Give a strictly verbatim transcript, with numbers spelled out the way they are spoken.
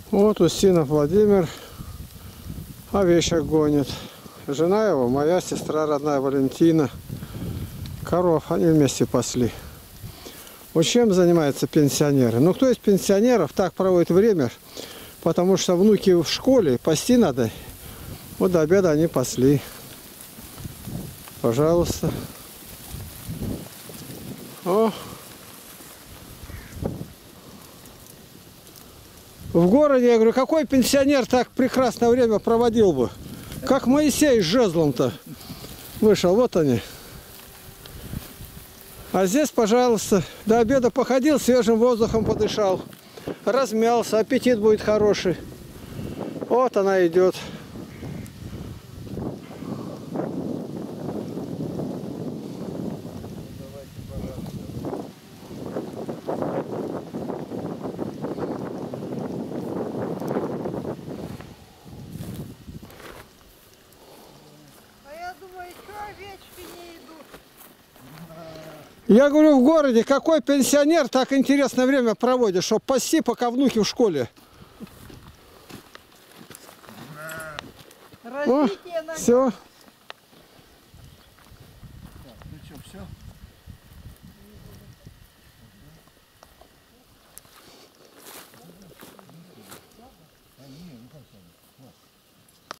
Вот Устинов Владимир овечек гонит. Жена его, моя сестра родная Валентина. Коров они вместе пасли. Вот чем занимаются пенсионеры? Ну, кто из пенсионеров так проводит время, потому что внуки в школе, пасти надо. Вот до обеда они пасли. Пожалуйста. О. В городе, я говорю, какой пенсионер так прекрасное время проводил бы? Как Моисей с жезлом-то вышел. Вот они. А здесь, пожалуйста, до обеда походил, свежим воздухом подышал. Размялся, аппетит будет хороший. Вот она идет. Я говорю, в городе какой пенсионер так интересное время проводит, чтобы пасти, пока внуки в школе. О, все.